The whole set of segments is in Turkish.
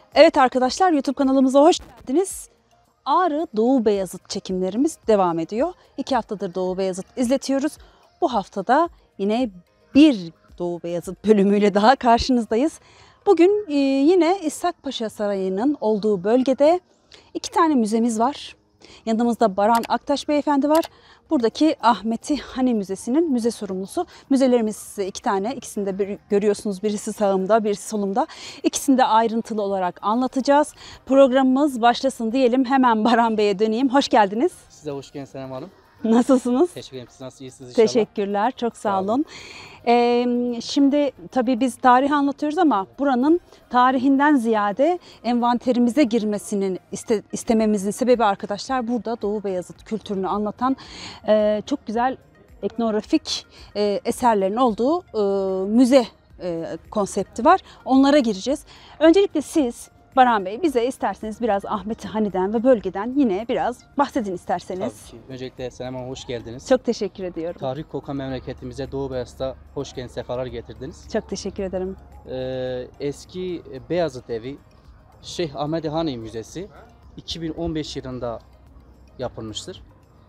Evet arkadaşlar, YouTube kanalımıza hoş geldiniz. Ağrı Doğu Beyazıt çekimlerimiz devam ediyor. 2 haftadır Doğu Beyazıt izletiyoruz. Bu haftada yine bir Doğu Beyazıt bölümüyle daha karşınızdayız. Bugün yine İshak Paşa Sarayı'nın olduğu bölgede 2 tane müzemiz var. Yanımızda Baran Aktaş Beyefendi var. Buradaki Ahmeti Hani Müzesi'nin müze sorumlusu. Müzelerimiz 2 tane. İkisini de görüyorsunuz. Birisi sağımda, birisi solumda. İkisini de ayrıntılı olarak anlatacağız. Programımız başlasın diyelim. Hemen Baran Bey'e döneyim. Hoş geldiniz. Size hoş geldiniz Senem Hanım. Nasılsınız? Teşekkür ederim. Siz nasıl iyisiniz inşallah? Teşekkürler. Çok sağ olun. Şimdi tabii biz tarih anlatıyoruz ama buranın tarihinden ziyade envanterimize girmesinin istememizin sebebi arkadaşlar burada Doğu Beyazıt kültürünü anlatan çok güzel etnografik eserlerin olduğu müze konsepti var. Onlara gireceğiz. Öncelikle siz Baran Bey bize isterseniz biraz Ahmeti Hani'den ve bölgeden yine biraz bahsedin isterseniz. Tabii ki. Öncelikle Senem Hanım hoş geldiniz. Çok teşekkür ediyorum. Tarih kokan memleketimize Doğu Beyazıt'ta hoş geldiniz, sefalar getirdiniz. Çok teşekkür ederim. Eski Beyazıt Evi Şeyh Ahmedi Hani Müzesi 2015 yılında yapılmıştır.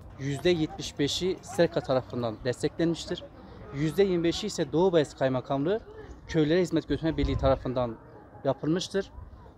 %75'i SERKA tarafından desteklenmiştir. %25'i ise Doğu Beyazıt Kaymakamlığı Köylere Hizmet Götürme Birliği tarafından yapılmıştır.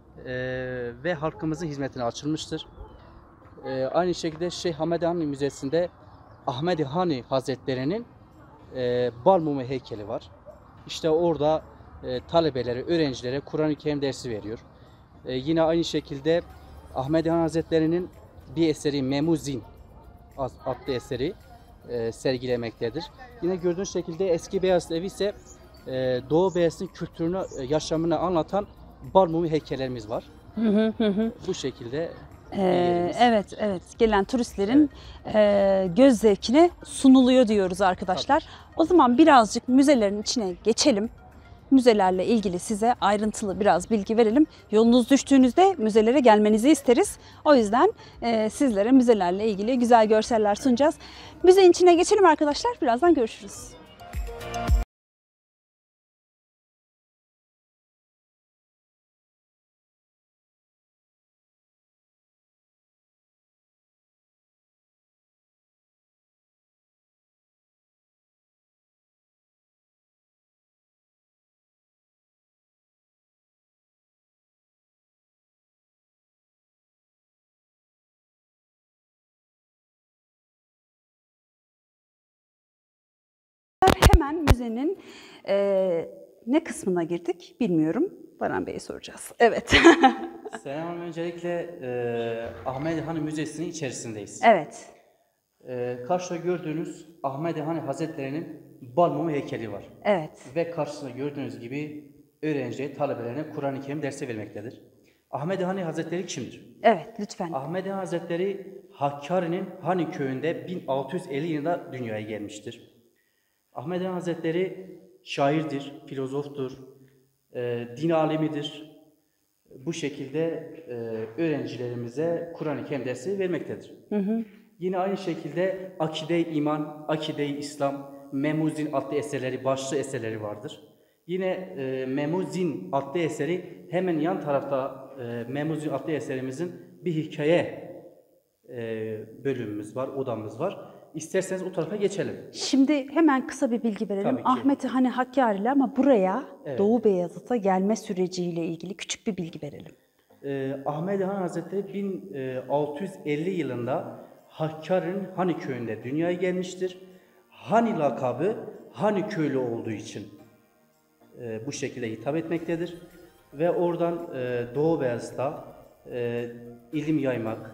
Ve halkımızın hizmetine açılmıştır. Aynı şekilde Şeyh Ahmedi Hani Müzesi'nde Ahmedi Hani Hazretleri'nin bal mumu heykeli var. İşte orada talebelere, öğrencilere Kur'an-ı Kerim dersi veriyor. Yine aynı şekilde Ahmedi Hani Hazretleri'nin bir eseri Memuzin adlı eseri sergilemektedir. Yine gördüğünüz şekilde eski Beyazıt Evi ise Doğu Beyazıt'ın kültürünü, yaşamını anlatan bal mumu heykellerimiz var. Bu şekilde evet gelen turistlerin göz zevkine sunuluyor diyoruz arkadaşlar. Tabii. O zaman birazcık müzelerin içine geçelim. Müzelerle ilgili size ayrıntılı biraz bilgi verelim. Yolunuz düştüğünüzde müzelere gelmenizi isteriz. O yüzden sizlere müzelerle ilgili güzel görseller sunacağız. Müzenin içine geçelim arkadaşlar. Birazdan görüşürüz. Hemen müzenin ne kısmına girdik bilmiyorum. Baran Bey'e soracağız. Evet. Selam Hanım, öncelikle Ahmedi Hani Müzesi'nin içerisindeyiz. Evet. Karşıda gördüğünüz Ahmedi Hani Hazretleri'nin bal mumu heykeli var. Evet. Ve karşısında gördüğünüz gibi öğrenci, talebelerine Kur'an-ı Kerim dersi vermektedir. Ahmedi Hani Hazretleri kimdir? Evet, lütfen. Ahmedi Hani Hazretleri Hakkari'nin Hani köyünde 1650 yılında dünyaya gelmiştir. Ahmedi Hani Hazretleri şairdir, filozoftur, din alimidir. Bu şekilde öğrencilerimize Kur'an-ı Kerim dersi vermektedir. Yine aynı şekilde Akide-i İman, Akide-i İslam, Memuzin adlı eserleri, başlı eserleri vardır. Yine Memuzin adlı eseri hemen yan tarafta Memuzin adlı eserimizin bir hikaye bölümümüz var, odamız var. İsterseniz o tarafa geçelim. Şimdi hemen kısa bir bilgi verelim. Tabii ki. Ahmeti Hani Hakkari'li ama buraya Evet. Doğu Beyazıt'a gelme süreciyle ilgili küçük bir bilgi verelim. Ahmedi Han Hazretleri 1650 yılında Hakkari'nin Hani köyünde dünyaya gelmiştir. Hani lakabı Hani köylü olduğu için bu şekilde hitap etmektedir. Ve oradan Doğu Beyazıt'a ilim yaymak,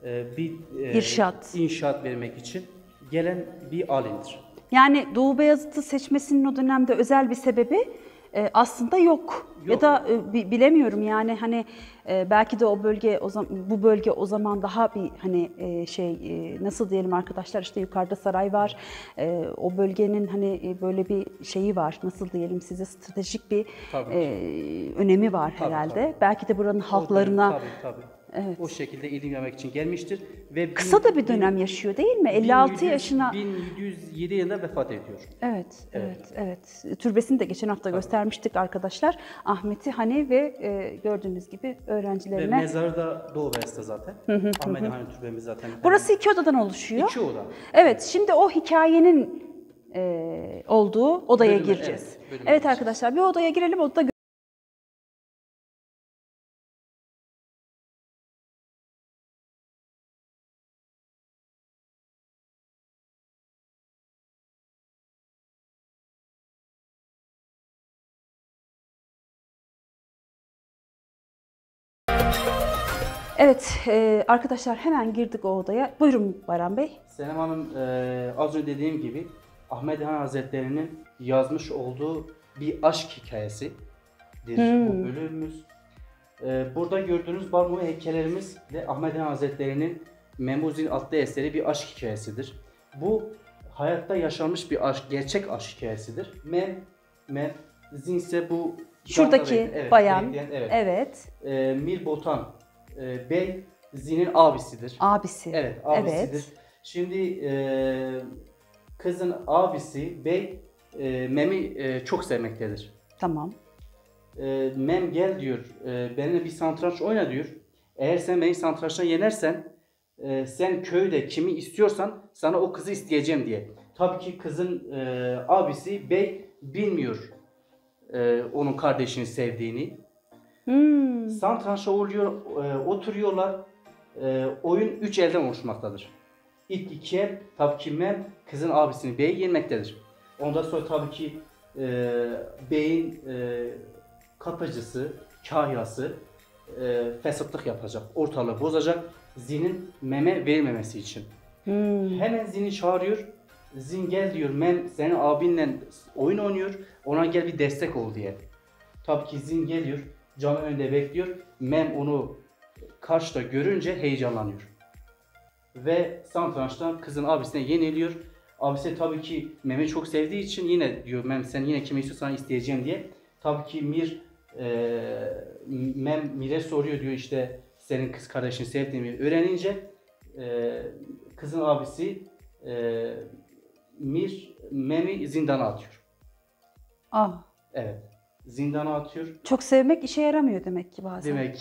inşaat vermek için gelen bir alimdir. Yani Doğu Beyazıt'ı seçmesinin o dönemde özel bir sebebi aslında yok. Ya da bilemiyorum yani hani belki de o bölge bu bölge o zaman daha bir hani nasıl diyelim arkadaşlar, işte yukarıda saray var. O bölgenin hani böyle bir şeyi var. Nasıl diyelim size, stratejik bir önemi var herhalde. Tabii. Belki de buranın halklarına Evet. O şekilde ilim yapmak için gelmiştir. Ve Kısa da bir dönem yaşıyor değil mi? 56 yaşına. 1707 yılında vefat ediyor. Evet, evet. Türbesini de geçen hafta göstermiştik arkadaşlar. Ahmeti Hani ve gördüğünüz gibi Ve öğrencilerine. mezarı da Doğu Beyazıt'ta zaten. Ahmedi Hani türbemiz zaten. Burası 2 odadan oluşuyor. 2 oda. Evet, şimdi o hikayenin olduğu odaya Bölüme, gireceğiz. evet, bölüme Evet gireceğiz. arkadaşlar, bir odaya girelim. Odada Evet arkadaşlar, hemen girdik o odaya. Buyurun Baran Bey. Senem Hanım, az önce dediğim gibi Ahmedi Han Hazretleri'nin yazmış olduğu bir aşk hikayesidir bu bölümümüz. Burada gördüğünüz Balmumu heykellerimiz de Ahmedi Han Hazretleri'nin Memuzin adlı eseri bir aşk hikayesidir. Bu hayatta yaşanmış bir aşk, gerçek aşk hikayesidir. Zin ise bu Şuradaki evet, bayan. evet. Evet. Mir Botan Bey Zin'in abisidir. Abisi. Evet, abisidir. Evet. Şimdi kızın abisi Bey Mem'i çok sevmektedir. Tamam. Mem gel diyor, benimle bir satranç oyna diyor. Eğer sen beni satrançta yenersen, sen köyde kimi istiyorsan sana o kızı isteyeceğim diye. Tabii ki kızın abisi Bey bilmiyor onun kardeşini sevdiğini. Satrançta oturuyorlar. Oyun 3 elden oluşmaktadır. İlk 2 el tabii ki Mem kızın abisini Bey'i yenmektedir. Ondan sonra tabii ki Bey'in kapıcısı, kahyası fesatlık yapacak, ortalığı bozacak Zin'in Mem'e verilmemesi için. Hemen Zin'i çağırıyor. Zin gel diyor, Mem senin abinle oyun oynuyor, ona gel bir destek ol diye. Tabii ki Zin geliyor, camın önünde bekliyor. Mem onu karşıda görünce heyecanlanıyor. Ve satrançtan kızın abisine yeniliyor. Abisi tabii ki Mem'i çok sevdiği için yine diyor, Mem sen yine kimi istiyorsan isteyeceğim diye. Tabii ki Mem Mir'e soruyor, diyor işte senin kız kardeşini sevdiğimi öğrenince kızın abisi Mem'i zindana atıyor. Evet. Zindana atıyor. Çok sevmek işe yaramıyor demek ki bazen. Demek.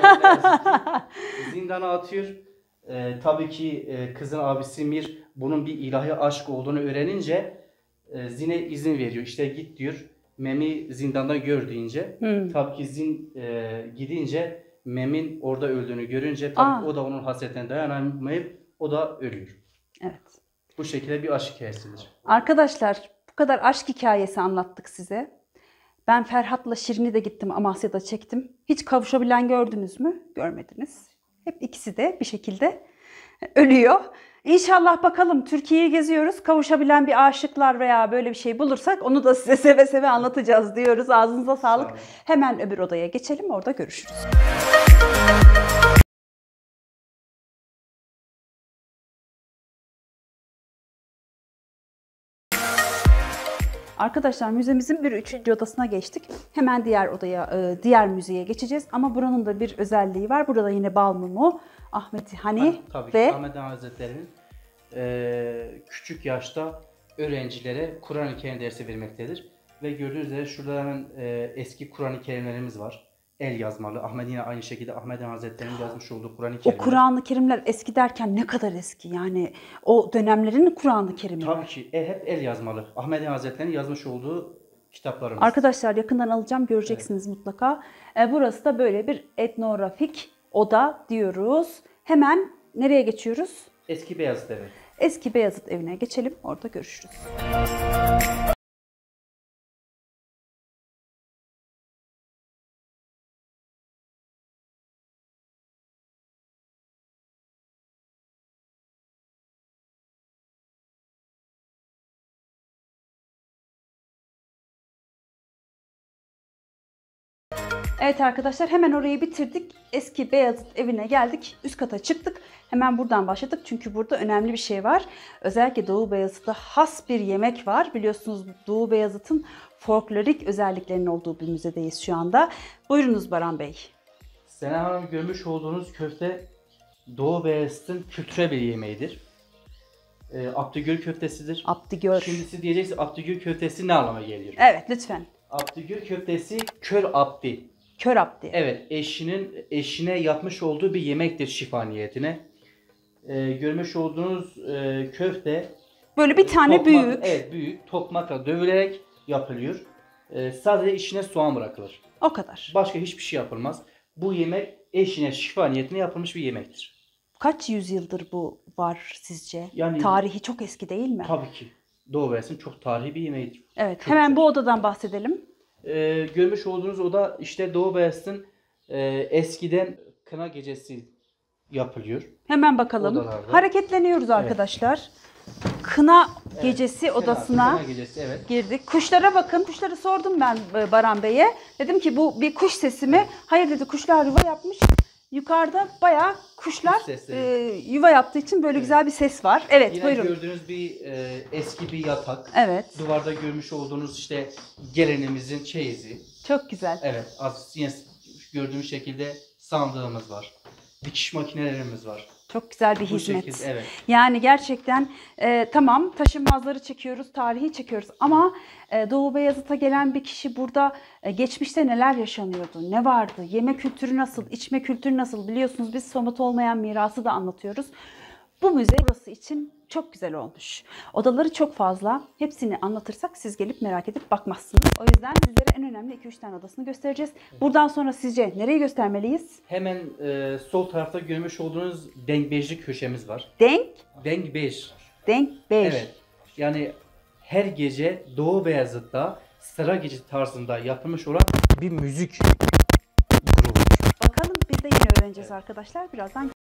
Zindana atıyor. Tabii ki kızın abisi Mir bunun bir ilahi aşk olduğunu öğrenince Zin'e izin veriyor. İşte git diyor. Mem'i zindanda gör deyince. Tabii ki Zin gidince Mem'in orada öldüğünü görünce tabii o da onun hasretine dayanamayıp o da ölüyor. Evet. Bu şekilde bir aşk hikayesidir. Arkadaşlar, bu kadar aşk hikayesi anlattık size. Ben Ferhat'la Şirin'i de gittim, Amasya'da çektim. Hiç kavuşabilen gördünüz mü? Görmediniz. Hep ikisi de bir şekilde ölüyor. İnşallah bakalım, Türkiye'yi geziyoruz. Kavuşabilen bir aşıklar veya böyle bir şey bulursak onu da size seve seve anlatacağız diyoruz. Ağzınıza sağlık. Hemen öbür odaya geçelim, orada görüşürüz. Arkadaşlar, müzemizin bir 3. odasına geçtik. Hemen diğer odaya, diğer müzeye geçeceğiz. Ama buranın da bir özelliği var. Burada yine Balmumu, Ahmedi Hani tabii ve Ahmedi Han Hazretleri'nin küçük yaşta öğrencilere Kur'an-ı Kerim dersi vermektedir. Ve gördüğünüz üzere şurada hemen eski Kur'an-ı Kerimlerimiz var. El yazmalı. Yine aynı şekilde Ahmedi Han Hazretleri'nin yazmış olduğu Kur'an-ı Kerimler. o Kur'an-ı Kerimler eski derken ne kadar eski? Yani o dönemlerin Kur'an-ı Kerim'i Tabii var. ki hep el yazmalı. Ahmedi Han Hazretleri'nin yazmış olduğu kitaplarımız. Arkadaşlar, yakından alacağım, göreceksiniz mutlaka. Burası da böyle bir etnografik oda diyoruz. Hemen nereye geçiyoruz? Eski Beyazıt Evi. Eski Beyazıt Evi'ne geçelim, orada görüşürüz. Evet arkadaşlar, hemen orayı bitirdik. Eski Beyazıt Evi'ne geldik. Üst kata çıktık. Hemen buradan başladık çünkü burada önemli bir şey var. Özellikle Doğu Beyazıt'ta has bir yemek var. Biliyorsunuz Doğu Beyazıt'ın folklorik özelliklerinin olduğu bir müzedeyiz şu anda. Buyurunuz Baran Bey. Senem Hanım, görmüş olduğunuz köfte Doğu Beyazıt'ın kültürel bir yemeğidir. Abdügöl köftesidir. Abdigör. Şimdi siz diyeceksiniz, Abdügöl köftesi ne anlama geliyor? Evet, lütfen. Abdügöl köftesi kör abdi. Kör abdi. Evet, eşine yapmış olduğu bir yemektir şifa niyetine. Görmüş olduğunuz köfte Böyle bir tane büyük. Evet, büyük. Tokmakla dövülerek yapılıyor. Sadece içine soğan bırakılır. O kadar. Başka hiçbir şey yapılmaz. Bu yemek eşine şifa niyetine yapılmış bir yemektir. Kaç yüzyıldır bu var sizce? Yani- Tarihi çok eski değil mi? Tabii ki Doğu Beyazıt'ın çok tarihi bir yemeğidir. Evet. Çok Hemen güzel. bu odadan bahsedelim. Görmüş olduğunuz oda işte Doğu Beyazıt'ın eskiden kına gecesi yapılıyor. Hemen bakalım. Odalarda. Hareketleniyoruz arkadaşlar. Kına Evet, gecesi odasına Kına gecesi, evet. girdik. Kuşlara bakın. Kuşları sordum ben Baran Bey'e. Dedim ki bu bir kuş sesi mi? Hayır dedi, kuşlar yuva yapmış. Yukarıda bayağı kuşlar Kuş sesleri. yuva yaptığı için böyle güzel bir ses var. Evet, Yine buyurun. gördüğünüz bir eski bir yatak. Evet. Duvarda görmüş olduğunuz işte gelenimizin çeyizi. Çok güzel. Evet, yine gördüğümüz şekilde sandığımız var. Dikiş makinelerimiz var. Çok güzel bir Bu hizmet. şekilde, evet. Yani gerçekten tamam, taşınmazları çekiyoruz, tarihi çekiyoruz ama Doğu Beyazıt'a gelen bir kişi burada geçmişte neler yaşanıyordu, ne vardı, yeme kültürü nasıl, içme kültürü nasıl, biliyorsunuz biz somut olmayan mirası da anlatıyoruz. Bu müze burası için çok güzel olmuş. Odaları çok fazla. Hepsini anlatırsak siz gelip merak edip bakmazsınız. O yüzden sizlere en önemli 2-3 tane odasını göstereceğiz. Buradan sonra sizce nereyi göstermeliyiz? Hemen sol tarafta görmüş olduğunuz dengbejli köşemiz var. Denk, Dengbej. denk, bej. Evet. Yani her gece Doğu Beyazıt'ta sıra gece tarzında yapılmış olan bir müzik grubu. Bakalım, biz de yine öğreneceğiz arkadaşlar. Birazdan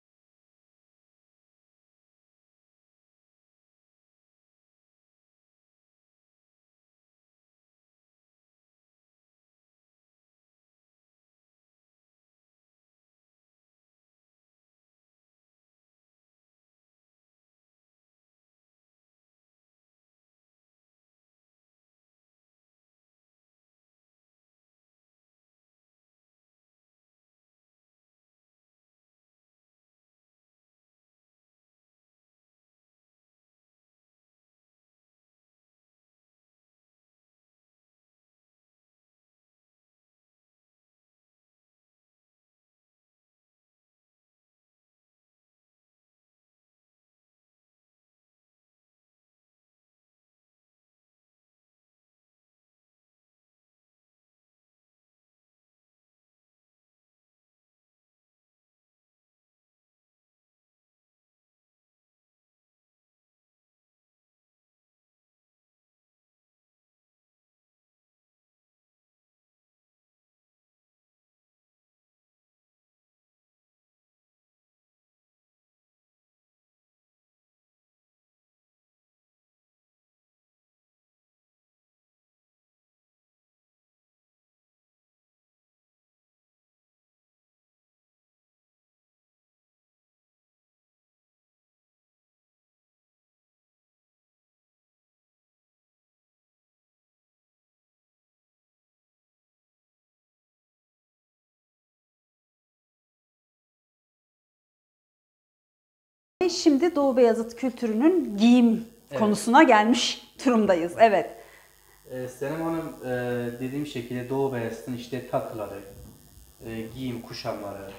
şimdi Doğu Beyazıt kültürünün giyim konusuna gelmiş durumdayız. Evet. Senem Hanım, dediğim şekilde Doğu Beyazıt'ın işte takıları, giyim kuşamları,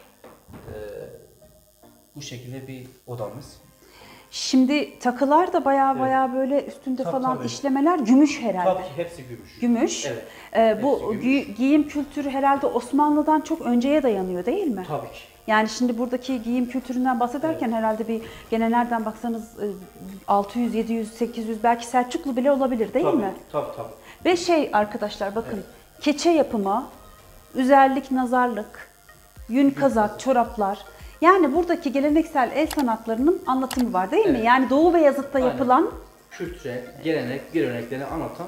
bu şekilde bir odamız. Şimdi takılar da baya böyle üstünde Tabii, falan tabii. işlemeler gümüş herhalde. Tabii ki hepsi gümüş. Gümüş. Evet. Bu hepsi gümüş. giyim kültürü herhalde Osmanlı'dan çok önceye dayanıyor değil mi? Tabii ki. Yani şimdi buradaki giyim kültüründen bahsederken herhalde bir gene nereden baksanız 600, 700, 800 belki Selçuklu bile olabilir değil Tabii, mi? tabii. Ve arkadaşlar bakın, keçe yapımı, üzerlik, nazarlık, yün kazak, çoraplar. Yani buradaki geleneksel el sanatlarının anlatımı var değil mi? Evet. Yani Doğu Beyazıt'ta Aynen. yapılan Kültüre, gelenek, görenekleri anlatan.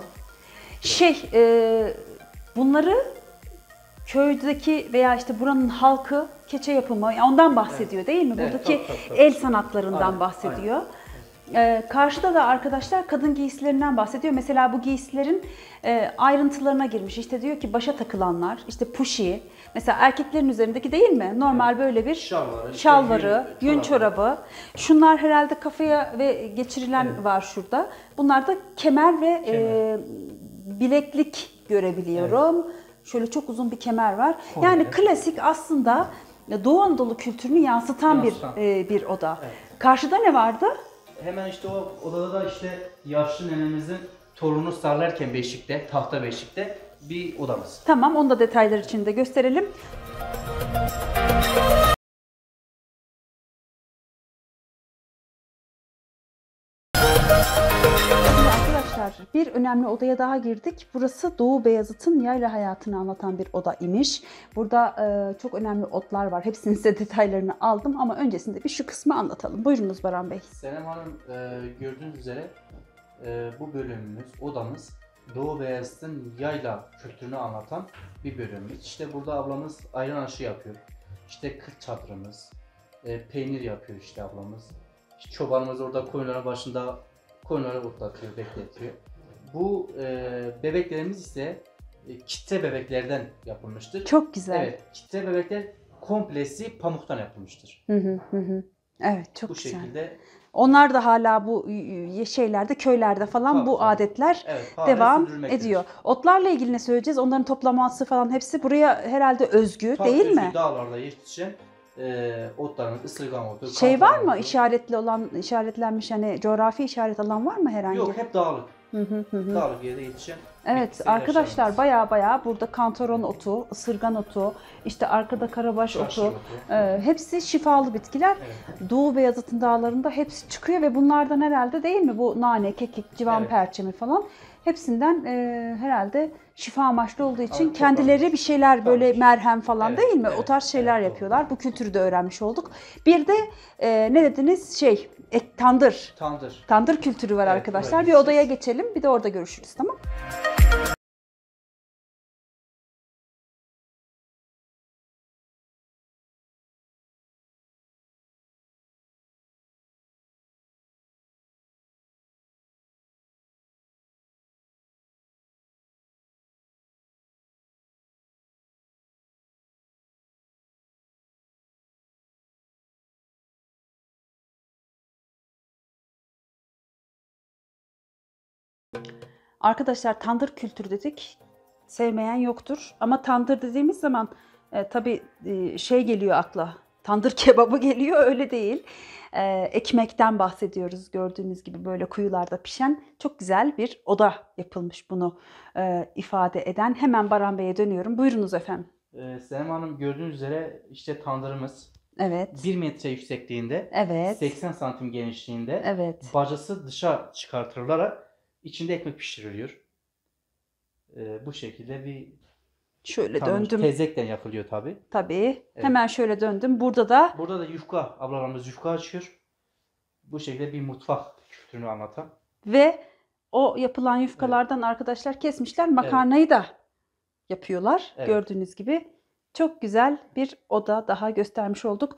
Bunları köydeki veya işte buranın halkı keçe yapımı, yani ondan bahsediyor değil mi? Evet, Buradaki tabii. el sanatlarından Aynen, bahsediyor. Karşıda da arkadaşlar kadın giysilerinden bahsediyor. Mesela bu giysilerin ayrıntılarına girmiş. İşte diyor ki başa takılanlar, işte puşi. Mesela erkeklerin üzerindeki değil mi? Normal böyle bir şalvarı, yün çorabı. Şunlar herhalde kafaya ve geçirilen var şurada. Bunlar da kemer ve bileklik görebiliyorum. Şöyle çok uzun bir kemer var. Yani klasik aslında Doğu Anadolu kültürünü yansıtan bir oda. Evet. Karşıda ne vardı? Hemen işte o odada da işte yaşlı nenemizin torunu sarlarken beşikte, tahta beşikte bir odamız. Tamam, onu da detaylar içinde gösterelim. Arkadaşlar bir önemli odaya daha girdik. Burası Doğu Beyazıt'ın yayla hayatını anlatan bir oda imiş. Burada çok önemli otlar var. Hepsinin size detaylarını aldım ama öncesinde bir şu kısmı anlatalım. Buyurunuz Baran Bey. Senem Hanım, gördüğünüz üzere bu bölümümüz, odamız Doğu Beyazıt'ın yayla kültürünü anlatan bir bölümümüz. İşte burada ablamız ayran aşı yapıyor. İşte kırk çadırımız, peynir yapıyor işte ablamız. İşte çobanımız orada koyunların başında koyunları otlatıyor, bekletiyor. Bu bebeklerimiz ise kitle bebeklerden yapılmıştır. Çok güzel. Evet, kitle bebekler komplesi pamuktan yapılmıştır. Evet, çok Bu güzel. şekilde. Onlar da hala bu şeylerde, köylerde falan Tabii, bu tabii. adetler Evet, hala devam sürdürülmektedir. ediyor. Otlarla ilgili ne söyleyeceğiz? Onların toplaması falan hepsi buraya herhalde özgü Tabii, değil özgü mi? dağlarda yetişen otlarımız, ısırgan otu, Şey var mı otu. işaretli olan, işaretlenmiş hani coğrafi işaret alan var mı herhangi? Yok, hep dağlık. Hı. Dağlık yerde yetişen. Evet bitkisel arkadaşlar yaşamımız. baya burada kantaron otu, ısırgan otu, işte arkada karabaş Çarşı otu, otu. hepsi şifalı bitkiler. Evet. Doğu Beyazıt'ın dağlarında hepsi çıkıyor ve bunlardan herhalde değil mi bu nane, kekik, civan Evet. perçemi falan hepsinden herhalde şifa amaçlı olduğu için Ama kendileri toplanmış. bir şeyler böyle Tabii. merhem falan Evet, değil mi? O evet, tarz şeyler evet, doğru. yapıyorlar. Bu kültürü de öğrenmiş olduk. Bir de ne dediniz tandır. Tandır. Tandır kültürü var Evet, arkadaşlar. oraya Bir odaya geçeceğiz. geçelim. Bir de orada görüşürüz, tamam? Arkadaşlar tandır kültürü dedik. Sevmeyen yoktur. Ama tandır dediğimiz zaman tabii şey geliyor akla. Tandır kebabı geliyor, öyle değil. Ekmekten bahsediyoruz. Gördüğünüz gibi böyle kuyularda pişen çok güzel bir oda yapılmış bunu ifade eden. Hemen Baran Bey'e dönüyorum. Buyurunuz efendim. Senem Hanım, gördüğünüz üzere işte tandırımız Evet. 1 metre yüksekliğinde, Evet. 80 santim genişliğinde, Evet. bacası dışa çıkartılarak içinde ekmek pişiriliyor. Bu şekilde bir Şöyle tandır. döndüm. Tezekten yapılıyor tabi. Tabii. Evet. Hemen şöyle döndüm. Burada da Burada da yufka, ablalarımız yufka açıyor. Bu şekilde bir mutfak kültürünü anlatan. ve o yapılan yufkalardan arkadaşlar kesmişler. Makarnayı da yapıyorlar. Evet. Gördüğünüz gibi. Çok güzel bir oda daha göstermiş olduk.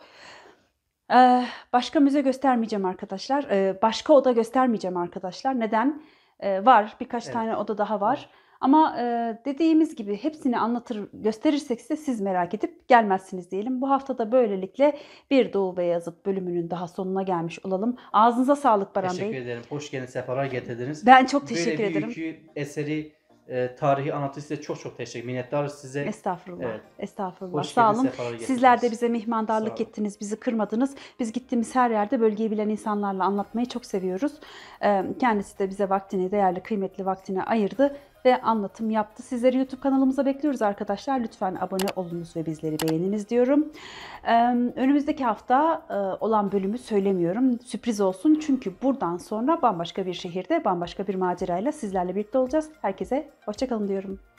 Başka müze göstermeyeceğim arkadaşlar. Başka oda göstermeyeceğim arkadaşlar. Neden? Var. Birkaç Evet. tane oda daha var. Ama dediğimiz gibi hepsini anlatır, gösterirsek siz merak edip gelmezsiniz diyelim. Bu haftada böylelikle bir Doğu Beyazıt bölümünün daha sonuna gelmiş olalım. Ağzınıza sağlık Baran Teşekkür Bey. ederim. Hoş geldiniz, sefalar getirdiniz. Ben çok teşekkür Böyle ederim. büyük eseri, tarihi anlatı size çok teşekkür. Minnettarız size. Estağfurullah. Evet. Estağfurullah. Hoş Sağ geldiniz, olun. sefalar getirdiniz. Sizler de bize Sağ mihmandarlık olun. ettiniz, bizi kırmadınız. Biz gittiğimiz her yerde bölgeyi bilen insanlarla anlatmayı çok seviyoruz. Kendisi de bize vaktini, değerli, kıymetli vaktini ayırdı ve anlatım yaptı. Sizleri YouTube kanalımıza bekliyoruz arkadaşlar. Lütfen abone olunuz ve bizleri beğeniniz diyorum. Önümüzdeki hafta olan bölümü söylemiyorum. Sürpriz olsun. Çünkü buradan sonra bambaşka bir şehirde, bambaşka bir macerayla sizlerle birlikte olacağız. Herkese hoşça kalın diyorum.